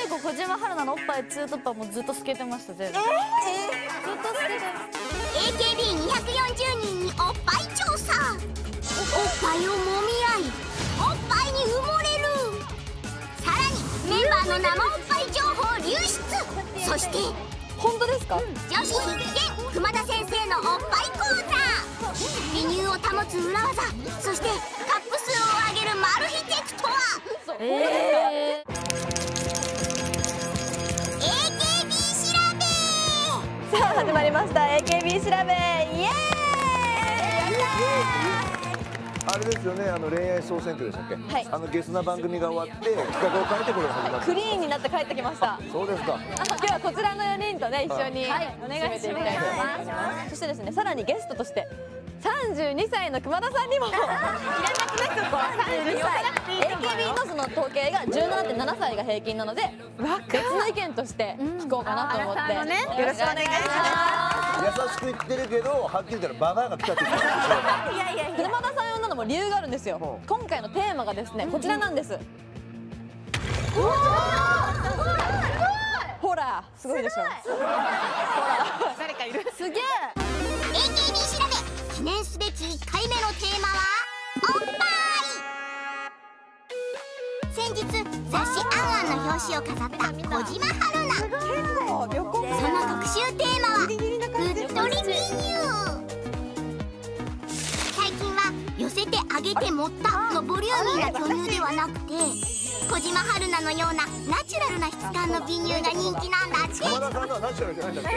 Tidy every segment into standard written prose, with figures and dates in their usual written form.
結構小島春菜のおっぱいツートップはもうずっと透けてました。全部ずっと透けてます。 AKB240 人におっぱい調査。おっぱいをもみ合いおっぱいに埋もれる。さらにメンバーの生おっぱい情報流出。そして本当ですか？ 女子必見熊田先生のおっぱい講座。美乳を保つ裏技、そしてカップ数を上げるマル秘テクとは。AKB 調べ。 さあ始まりました AKB 調べ。イエーイ。 あれですよね、恋愛総選挙でしたっけ？ はい。 ゲスな番組が終わって企画を変えてこれが始まった。 クリーンになって帰ってきました。 そうですか。 今日はこちらの4人とね一緒にお願いします。そしてですね、さらにゲストとして32歳の熊田さんにもいらなくないそこ32歳 AKB のその統計が 17.7 歳が平均なので別の意見として聞こうかなと思ってよろしくお願いします。 優しく言ってるけど、はっきり言ったらババアが来たって言ってる。 いやいや、熊田さん呼んだのも理由があるんですよ。今回のテーマがですねこちらなんです。ほらすごいでしょ。誰かいる。すげえ。 AKB 調べ記念すべき1回目のテーマはおっぱい。先日雑誌「アンアン」の表紙を飾った小島春菜。その特集テーマはうっとり美乳。最近は寄せてあげて持ったのボリューミーな巨乳ではなくて小島春菜のようなナチュラルな質感の美乳が人気なんだって。 熊田さんのはナチュラルじゃないんだって。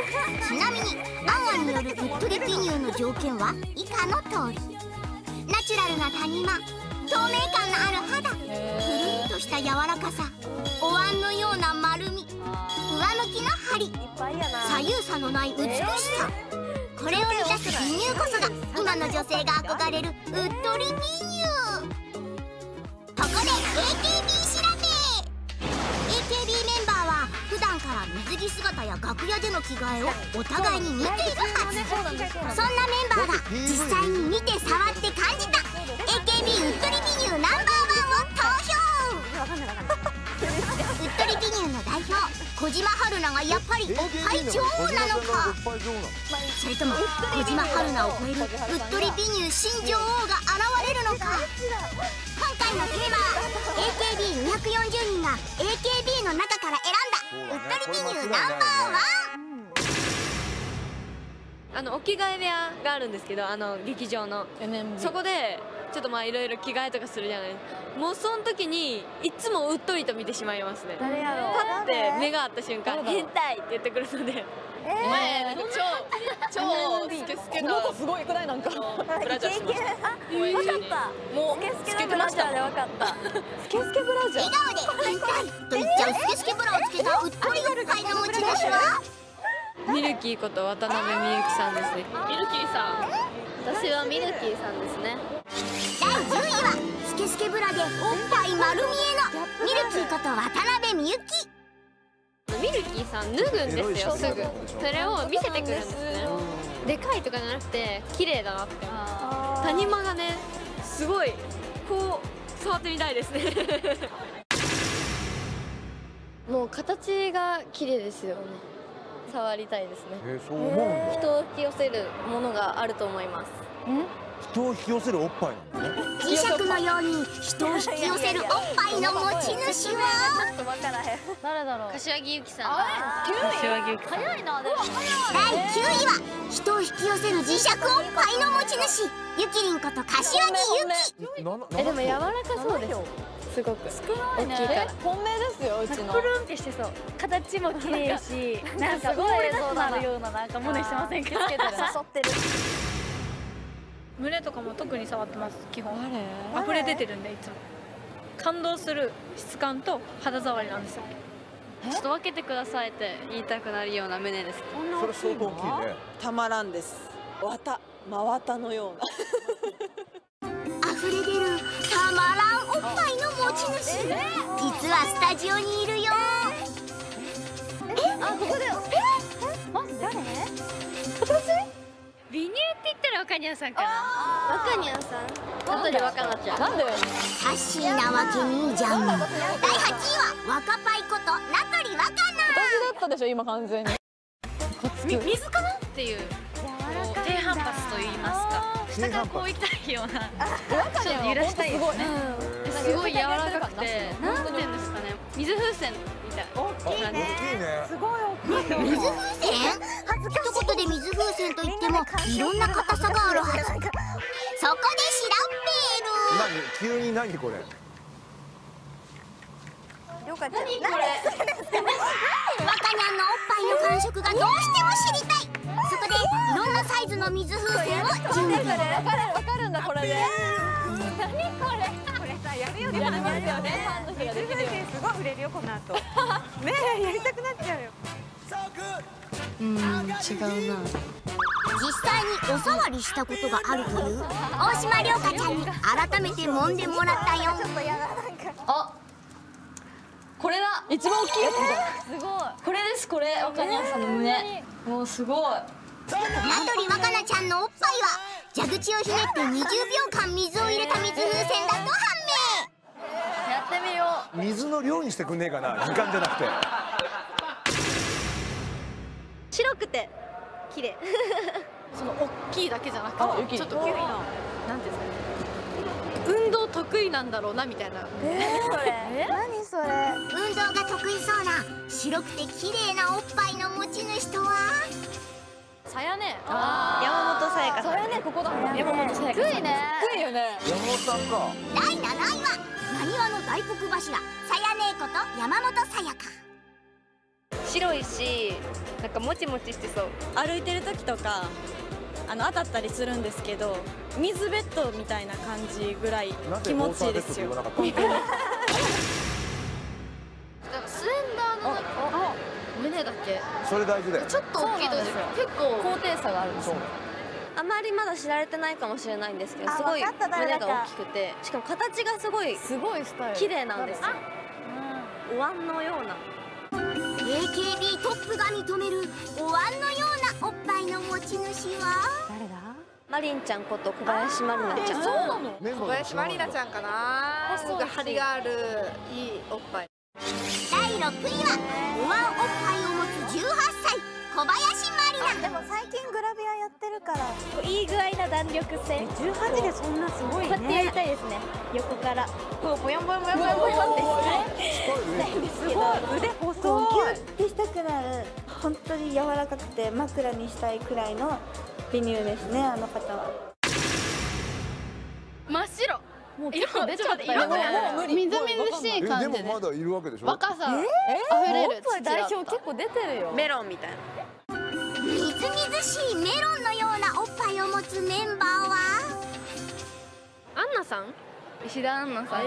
ちなみにアンアンによるうっとり美乳の条件は以下の通り。ナチュラルな谷間、透明感のある肌、プルンとした柔らかさ、お椀のような丸み、上向きの張り、左右差のない美しさ。これを満たす美乳こそが今の女性が憧れるうっとり美乳。ここで AKB 調べ。 AKB メンバーは普段から水着姿や楽屋での着替えをお互いに見ているはず。そんなメンバーが実際に見て触って感じた AKB うっとり美乳ナンバーワンを投票。うっとり美乳の代表小島春菜がやっぱりおっぱい女王なのか、それとも小島春菜を超えるうっとり美乳新女王が現れるのか。今回のテーマは AKB240 人が AKB の中から選んだうっとり美乳ナンバーワン。 お着替え部屋があるんですけど、劇場のそこでちょっといろいろ着替えとかするじゃない。もうその時にいつもうっとりと見てしまいますね。 誰やろう。 パッて目が合った瞬間変態って言ってくるので、超スケスケな、 この子すごいくらいなんかブラジャーしました。 分かった。もうスケスケブラジャーで分かった。スケスケブラジャー。 笑顔で変態と言っちゃうスケスケブラをつけたうっとりおっぱいの持ち主はミルキーこと渡辺美幸さんですね。ミルキーさん。私はミルキーさんですね。 第10位はスケスケブラでおっぱい丸見えのミルキーこと渡辺美幸。 ミルキーさん脱ぐんですよ、すぐ。それを見せてくるんですね。でかいとかじゃなくて綺麗だなって。谷間がねすごいこう触ってみたいですね。もう形が綺麗ですよね。触りたいですね。 そう思うんだ。 人を引き寄せるものがあると思います。 人を引き寄せるおっぱいなんだね。 磁石のように人を引き寄せるおっぱいの持ち主は誰だろう。 柏木由紀さん。 柏木由紀さん。早いな。でも第9位は人を引き寄せる磁石おっぱいの持ち主ゆきりんこと柏木由紀。 でも柔らかそうです。すごく大きいから。 本命ですようちの。 プルンってしてそう。形も綺麗し、なんかすごい映像なるようななんかものしてませんか？ 誘ってる。 胸とかも特に触ってます。基本溢れ出てるんでいつも感動する質感と肌触りなんですよ。 ちょっと分けてくださいって言いたくなるような胸です。 それ相当大きいね。 たまらんです。真綿のような。 溢れ出るたまらんおっぱいの持ち主、実はスタジオにいるよ。 あ、ここだよ。誰？ 美乳って言ったら若にゃんさんかな。 若にゃんさん。あとで若菜ちゃん。 なんで？ サッシーなわけにいじゃん。第8位は若パイこと名取でしょ今完全に。 水かなっていう低反発と言いますか、下からこういきたいようなちょっと揺らしたいですね。すごい柔らかくて、なんていうんですかね、水風船みたいな。 大きいね。 水風船？一言で水風船といってもいろんな硬さがあるはず。そこで調べる。 急に何これ。 りょうかちゃん。何これ？若にゃんのおっぱいの感触がどうしても知りたい。そこでいろんなサイズの水風船を準備。 わかるんだこれで。 何これ？これさやるよね。 やりますよね。ファンの人ができるよ。 すごい売れるよこの後。ねえやりたくなっちゃうよ。 違うな。 実際にお触りしたことがあるという大島りょうかちゃんに改めて揉んでもらったよ。 あ、これだ。 一番大きいやつだ。すごい。 これです。これ若菜さんの胸。もうすごい。 名取若菜ちゃんのおっぱいは蛇口をひねって20秒間水を入れた水風船だと判明。 やってみよう。 水の量にしてくんねえかな、時間じゃなくて。 白くて綺麗。 その大きいだけじゃなくて、ちょっとなんていうんですかね、運動得意なんだろうなみたいな。 何それ？ 運動が得意そうな白くて綺麗なおっぱいの持ち主とはさやね。 山本さやかさん。 それねここだ。 山本さやかさん。 低いね。低いよね。 山本さんか。 第7位はなにわの大黒柱さやねえこと山本さやか。 白いし、なんかもちもちしてそう。 歩いてる時とか当たったりするんですけど、水ベッドみたいな感じぐらい気持ちいいですよ。 なんでウォーターベッドって言わなかったの？ スレンダーの胸だけ。 それ大事だよ。 ちょっと大きいと結構高低差があるんですよ。 あまりまだ知られてないかもしれないんですけど、すごい胸が大きくて、しかも形がすごいすごいスタイル。 綺麗なんですよ。お椀のような。 AKB トップが認めるお椀のようなおっぱいの持ち主は誰だ？マリンちゃんこと小林まりなちゃん。 そうなの？ 小小林まりなちゃんかな。すごい張りがあるいいおっぱい。 第6位はお椀おっぱいを持つ18歳小林まりな。 でも最近グラビアやってるからいい具合な弾力性。18でそんなすごいね。 こうやってやりたいですね。横からこうボヨンボヨンボヨンボヨンボヨンってすごい腕細い。ギュッてしたくなる。本当に柔らかくて枕にしたいくらいの美乳ですね、あの方は。 真っ白。 もう結構出ちゃったよ。 色がみずみずしい感じで。 でもまだいるわけでしょ。 若さ溢れる。 おっぱい代表結構出てるよ。 メロンみたいな。 みずみずしいメロンのようなおっぱいを持つメンバーはアンナさん？石田アンナさんかなって。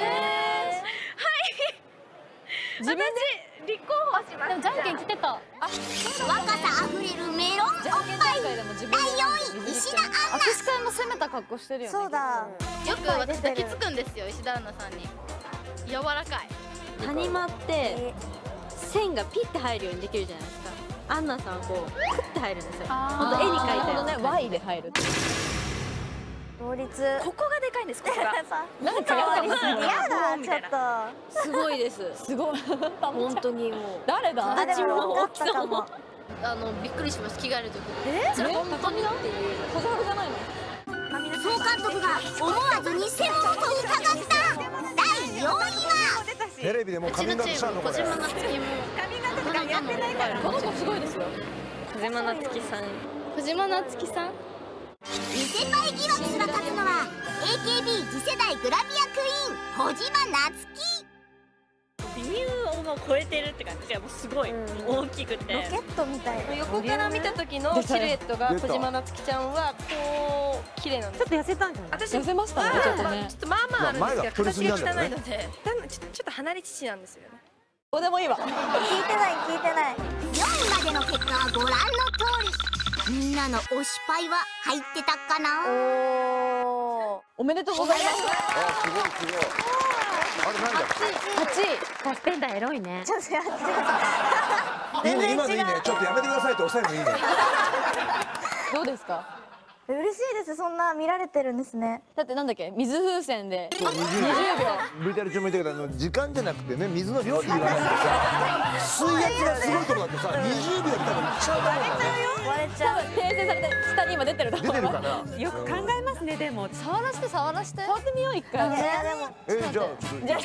自分で立候補します。でもじゃんけん来てた。 若さあふれるメロンおっぱい第4位石田アンナ。 握手会も攻めた格好してるよね。 そうだ。 よく私抱きつくんですよ、石田アンナさんに。柔らかい。 谷間って線がピッて入るようにできるじゃないですか。アンナさんはこうクッて入るんですよ。本当絵に描いたようなね Y で入る。 同率。 ここがでかいんです。ここが。 なんかや嫌だちょっと。 すごいです。 すごい。 本当にもう。 誰だ？ あでも分かったかも。 びっくりします。着替える時。それ本当にっていう。 小僧じゃないの？ 総監督が思わず偽物と疑った第4位はテレビでもうカミングアウトしたのこれ。 小島なつきも。 髪型とかやってないから。 この子すごいですよ。 小島なつきさん。 小島なつきさん。 異世界疑惑すら立つのは AKB 次世代グラビアクイーン小島なつき。 美乳をもう超えてるって感じがもうすごい大きくて。ロケットみたいな。 横から見た時のシルエットが小島なつきちゃんはこう綺麗なんです。 ちょっと痩せたんじゃない？ 私痩せましたねちょっとね。 ちょっとまあまああるんですけど取りすぎ形なんだよねが汚いので、ちょっと離れ父なんですよね。 どうでもいいわ。 聞いてない。 4位までの結果はご覧の通り。みんなの推しパイは入ってたかな。 おめでとうございます。 あ、すごいすごい。あれ何だっ 8位。 サスペンダーエロいね。 ちょっとやって。 け？いいね、今のいいね。ちょっとやめてくださいって抑えるのいいね。 どうですか？ 嬉しいです。そんな見られてるんですね。 だってなんだっけ、水風船で 20秒 VTR 中も言ったけど時間じゃなくてね、水の量って言わないとさ、水圧がすごいとこだってさ、20秒で多分いっちゃうだろうから。 割れちゃう。 訂正されて下に今出てると思います。 出てるかな。 よく考えますね。でも触らして触らして触ってみよう一回。 じゃあちょっとじゃあちょっと頑張らな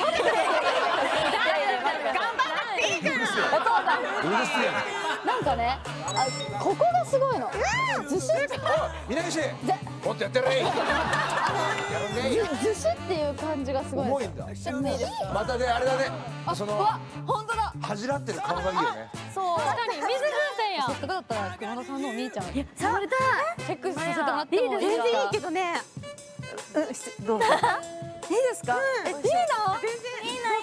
くていいから。お父さんうるせえなんかね、ここがすごいの。ずしって南岸もっとやってるね。 ずしっていう感じがすごい。 重いんだ。 ちょっといいですか。 またねあれだね。その本当だ。 恥じらってる顔がいいよね。 そう。確かに水風船や。せっかくだったら熊田さんのお兄ちゃん。いや触りたい。 チェックさせてもらってもいいですか。 全然いいけどね。どうぞ。 いいですか。いいの？全然いいな。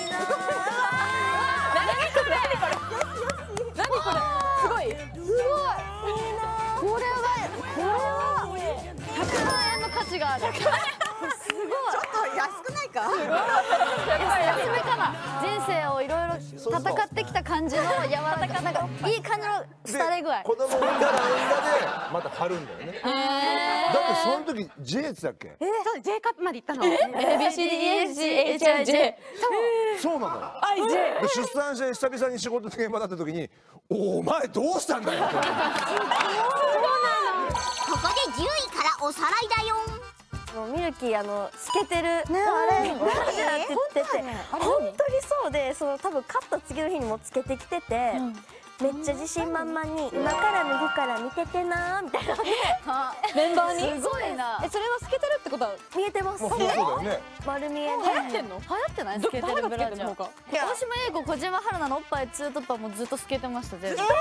何これ？すごい。すごい。これは100万円の価値がある。すごい。 ちょっと安くないか？ 安めかな。人生をいろいろ戦ってきた感じの柔らかなんかいい感じの廃れ具合。 子供産んだら産んだでまた張るんだよね。だってその時 J ってだっけ？ そう J カップまで行ったの。 ABCDEFGHIJ。 そうなのよ。で出産して久々に仕事の現場だった時に「お前どうしたんだよ」って。 ここで10位からおさらいだよ。 ミルキー透けてるね、あれ何って言ってて、本当にそうで、その多分カット次の日にもつけてきてて、めっちゃ自信満々に今から脱ぐから見ててなみたいなメンバーに。 すごいな。 それは透けてるってことは見えてます。 そうだよね。 丸見えで。 流行ってんの？流行ってない？透けてるブラジャー。大島優子、小島春菜のおっぱいツートップはもうずっと透けてました。全部。透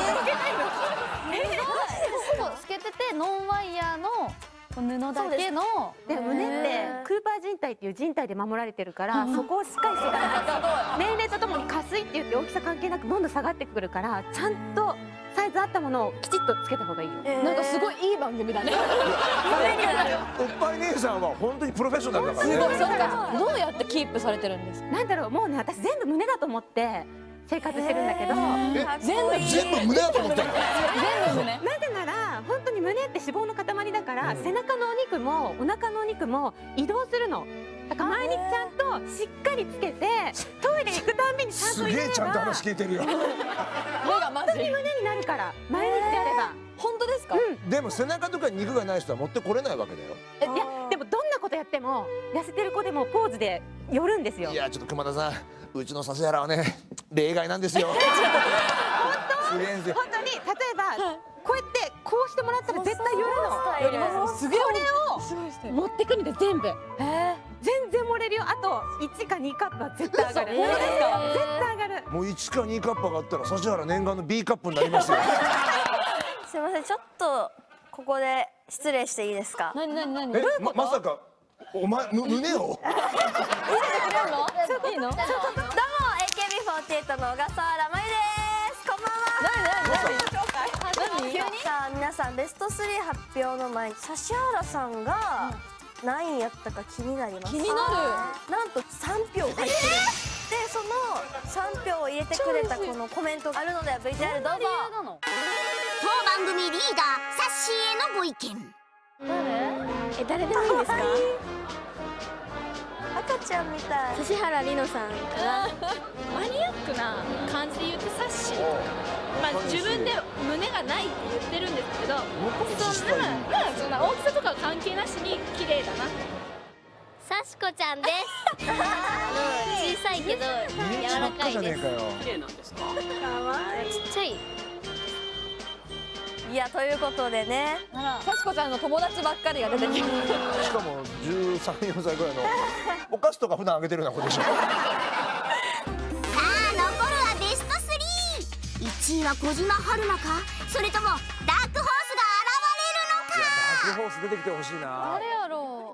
けててノンワイヤーの布だけの。 で胸ってクーパー靭帯っていう靭帯で守られてるから、そこをしっかりしていかないと年齢とともに下垂って言って大きさ関係なくどんどん下がってくるから、ちゃんとサイズ合ったものをきちっとつけた方がいいよ。 なんかすごいいい番組だね。 おっぱい姉さんは本当にプロフェッショナルだからね。 すごい。そっか。どうやってキープされてるんですか。 なんだろう、もうね、私全部胸だと思って生活してるんだけど、 全部胸だと思ったの？ 全部胸。 なぜなら本当に胸って脂肪の塊だから、背中のお肉もお腹のお肉も移動するの。だから毎日ちゃんとしっかりつけてトイレ行くたんびにちゃんとすげえちゃんと話聞いてるよ。 本当に胸になるから毎日やれば。 本当ですか？ でも背中とか肉がない人は持ってこれないわけだよ。 いやでもどんなことやっても痩せてる子でもポーズで寄るんですよ。 いやちょっと熊田さん、うちの指原はね例外なんですよ。 本当に例えばこうやってこうしてもらったら絶対寄るの。 寄ります。すげえ。 それを持ってくるんで全部。全然盛れるよ。あと1か2カップは絶対上がる。絶対上がる。 もう1か2カップ上がったら指原念願の B カップになりますよ。 すいません、ちょっとここで失礼していいですか。 何？ まさかお前胸を？ いいの？ どうも AKB48 の小笠原まゆです。こんばんは。 何？ さあ皆さんベスト3発表の前に指原さんが何位やったか気になります。 気になる。 なんと3票入ってる。でその3票を入れてくれたこのコメントがあるので VTR どうぞ。 当番組リーダーサッシーへのご意見。 誰でもいいんですか？赤ちゃんみたい。 指原莉乃さんからマニアックな感じで言うとサッシーとか、自分で胸がないって言ってるんですけど、そんな大きさとかは関係なしに綺麗だな。 さしこちゃんです。小さいけど柔らかいです。 綺麗なんですか？ちっちゃい。 いやということでね、 さしこちゃんの友達ばっかりが出てきて、 しかも13、14歳ぐらいのお菓子とか普段あげてるような子でしょ。 さあ残るはベスト3。1位は小島春菜か、それともダークホースが現れるのか。 ダークホース出てきてほしいな。 誰やろ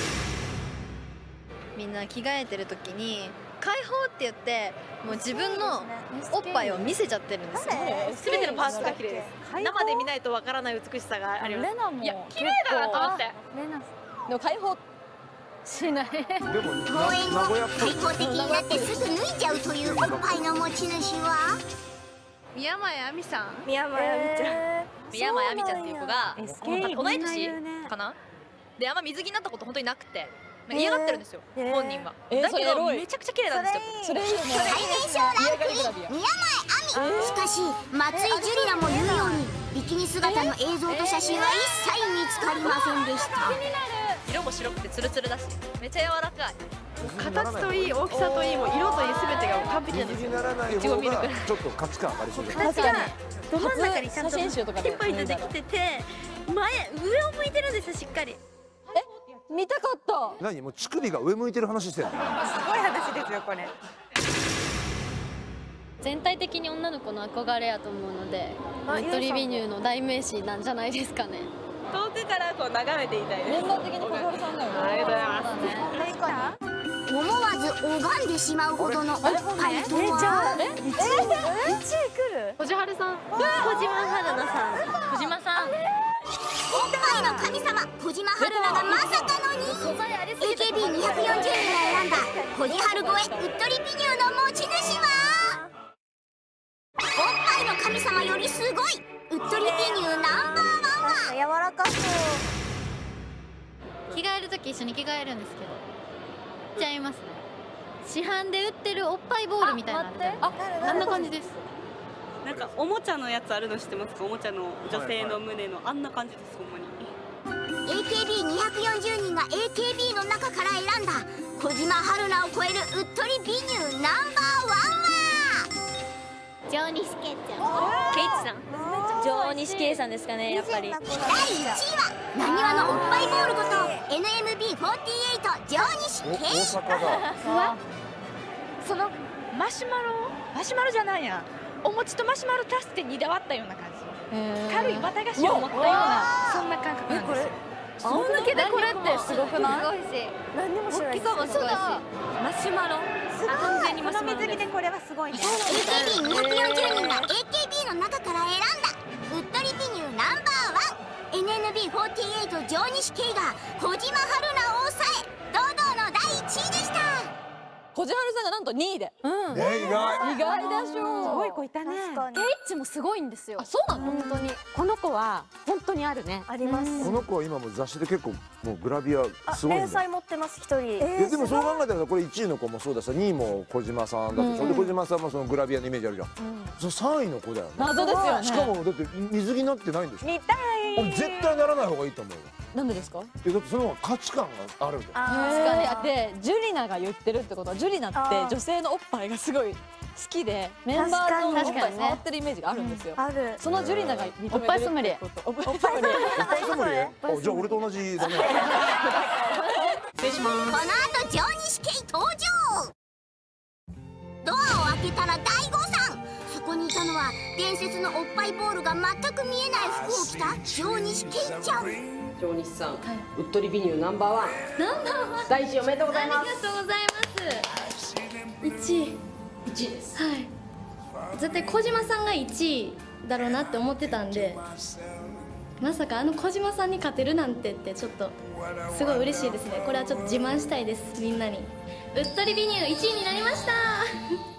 みんな着替えてる時に解放って言ってもう自分のおっぱいを見せちゃってるんですよ。 全てのパーツが綺麗です。生で見ないとわからない美しさがあります。 レナも。 いや綺麗だなと思って。 レナ。でも解放しない。 でも公演後開放的になってすぐ脱いじゃうというおっぱいの持ち主は。 宮前亜美さん。 宮前亜美ちゃん。 宮前亜美ちゃんっていう子が同い年かな。であんま水着になったこと本当になくて嫌がってるんですよ本人は。だけどめちゃくちゃ綺麗なんですよ。 それいいよね。最年少ランクイン宮前亜美。しかし松井樹里奈も言うようにビキニ姿の映像と写真は一切見つかりませんでした。 色も白くてツルツルだしめっちゃ柔らかい。 形といい大きさといいも色といい全てが完璧なんですよ。 ならない方がちょっと価値観上がりそうじゃない。 確かにど真ん中にちゃんと写真集とかでピンポイントできてて上を向いてるんですよしっかり。 見たかった。 何もう乳首が上向いてる話してるの。 すごい話ですよこれ。 全体的に女の子の憧れやと思うのでゆとり美乳の代名詞なんじゃないですかね。 遠くからこう眺めていたいです。 メンバー的に小春さんだよね。 ありがとうございます。 思わず拝んでしまうほどのおっぱいとは。 1位来る。 小春さん。 小島春菜さん。 小島さん。 おっぱいの神様小島春菜がまさかの2位。AKB240 人が選んだ小じはる超えうっとり美乳の持ち主はおっぱいの神様よりすごいうっとり美乳ナンバーワンは柔らかそう。 着替える時一緒に着替えるんですけどちゃいますね。市販で売ってるおっぱいボールみたいなのあるじゃないですか。あんな感じです。 なんかおもちゃのやつあるの知ってますか？おもちゃの女性の胸のあんな感じです。ほんまに AKB240 人が AKB の中から選んだ小島春菜を超えるうっとり美乳ナンバーワンは上西圭ちゃん。ケイチさん。 上西圭さんですかねやっぱり。 第1位はなにわのおっぱいボールこと NMB48 上西圭。 そのマシュマロじゃないやお餅とマシュマロ足して煮で割ったような感じ。軽い綿菓子を持ったようなそんな感覚なんですよ。 青抜けでこれってすごくない？ すごいし何にも知らないです。 そうだマシュマロ完全にマシュマロ水着でこれはすごいね。 AKB240 人が AKB の中から選んだうっとり美乳ナンバーワン NMB48 上西圭が小島春菜を抑え堂々の第1位でした。 小じはるさんがなんと2位で。 意外。 意外でしょう。 すごい子いたね。 ケイッチもすごいんですよ。 あ、そうなの？ 本当にこの子は本当にあるね。 あります。 この子は今も雑誌で結構もうグラビアすごいんだよ。 連載持ってます一人。 いやでもそう考えたらこれ1位の子もそうだし2位も小島さんだってで小島さんもそのグラビアのイメージあるじゃん。それ3位の子だよね。 謎ですよね。 しかもだって水着になってないんでしょ。 見たい。 俺絶対ならない方がいいと思うよ。 なんでですか？ だってその方が価値観があるんだよ。 確かに。でジュリナが言ってるってことはジュリナって女性のおっぱいがすごい好きでメンバーのおっぱい触ってるイメージがあるんですよ。 ある。 そのジュリナが認めてるおっぱいソムリエ。 おっぱいソムリエ。 おっぱいソムリエ？あ、じゃあ俺と同じだね。 この後上西圭登場。ドアを開けたら大誤算。そこにいたのは伝説のおっぱいボールが全く見えない服を着た上西圭ちゃん。 上西さん、うっとり美乳ナンバーワン。第1位おめでとうございます。 ありがとうございます。1位です。 はい。絶対小島さんが1位だろうなって思ってたんで、まさか小島さんに勝てるなんてってちょっとすごい嬉しいですね。これはちょっと自慢したいですみんなに。うっとり美乳1位になりました。